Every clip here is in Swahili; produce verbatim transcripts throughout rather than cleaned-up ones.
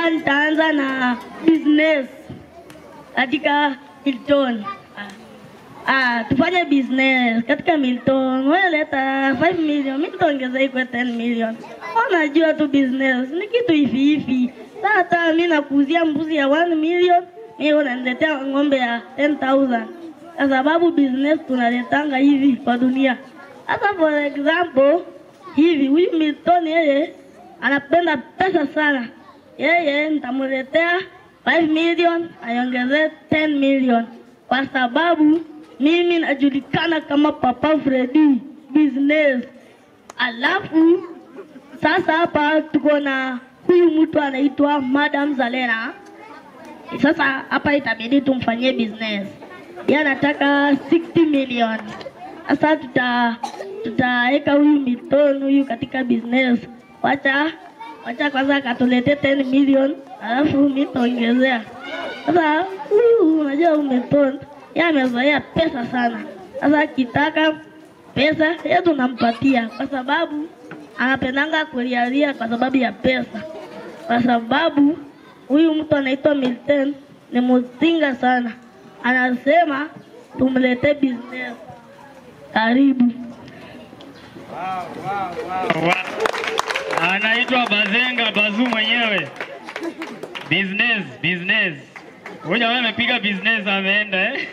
Sasa nitaanza na business katika Milton. Ah, tufanye business katika Milton. Wewe leta five million, mimi nitaongeza iko ten million. Unajua tu business ni kitu hivi hivi. Sasa mimi nakuuzia mbuzi ya one million, mimi unaniletea ng'ombe ya ten thousand. Kwa sababu business tunaletanga hivi kwa dunia. Sasa for example, hivi huyu Milton yeye anapenda pesa sana. Yeye nitamletea five million, aiongeze ten million. Kwa sababu mimi najulikana kama Papa Freddy business. Alafu sasa hapa tuko na huyu mtu anaitwa Madam Zalena. Sasa hapa itabidi tumfanyie business. Yeye anataka sixty million. Sasa tuta tutaweka huyu Milton huyu katika business. Wacha wacha kwanza katulete ten million, alafu mimi nitaongezea. Sasa huyu unajua huyu Milton yeye amezoea pesa sana. Sasa kitaka pesa yeye tunampatia kwa sababu anapendanga kulialia kwa sababu ya pesa. Kwa sababu huyu mtu anaitwa Milton ni mzinga sana. Anasema tumlete business. Karibu. Wow, wow, wow, wow. Anaitwa Bazenga Bazu mwenyewe. Business, business. Ngoja wewe amepiga business ameenda eh?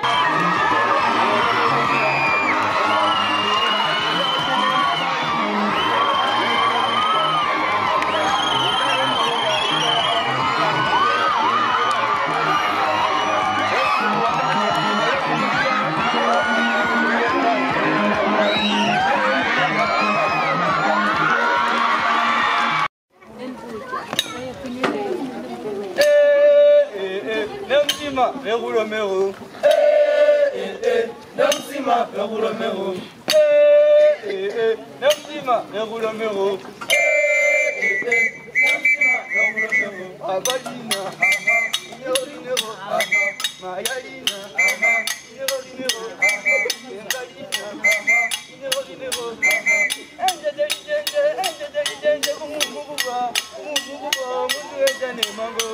Merulo meru, eh eh eh, namsima merulo meru, eh eh eh, namsima merulo meru, eh eh eh, namsima merulo meru. Abalina, aha, nyorinero, aha, mayalina, aha, nyorinero, aha, engalina, aha, nyorinero, aha. Enje enje enje enje enje enje kumububa, kumububa, mundu ejane mango.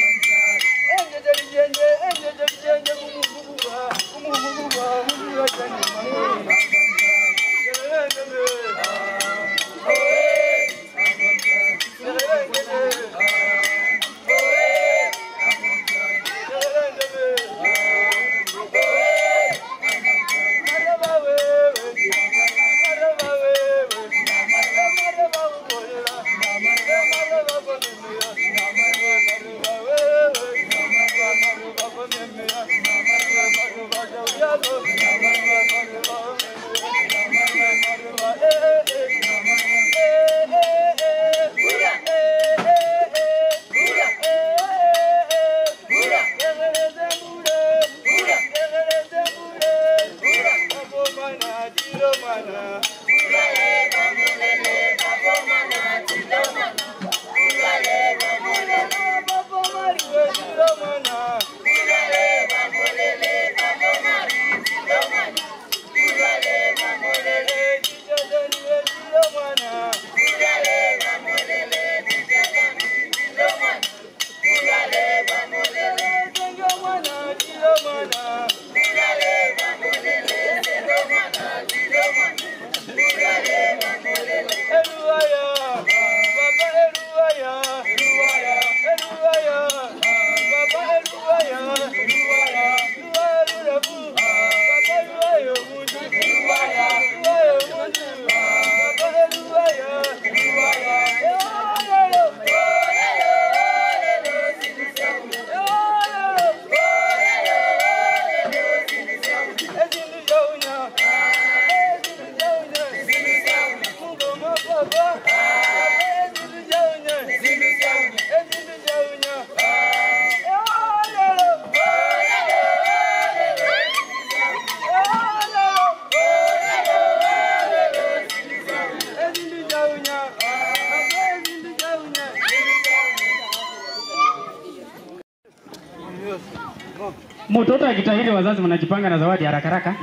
Mtoto akitahiri wazazi mnajipanga na zawadi haraka haraka.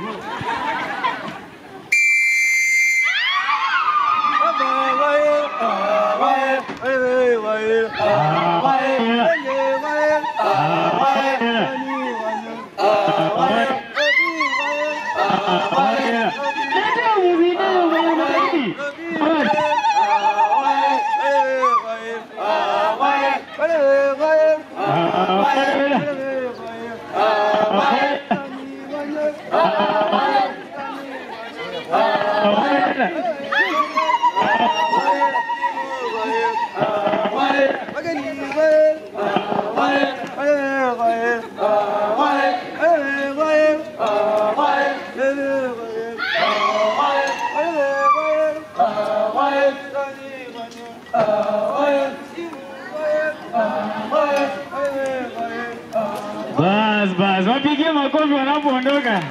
Bye bye bye bye bye bye. Bas, bas, wapigie makofi wanapoondoka.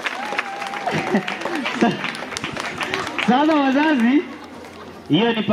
Sasa wazazi, hiyo ni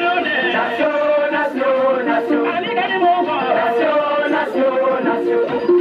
Nation, nation, nation.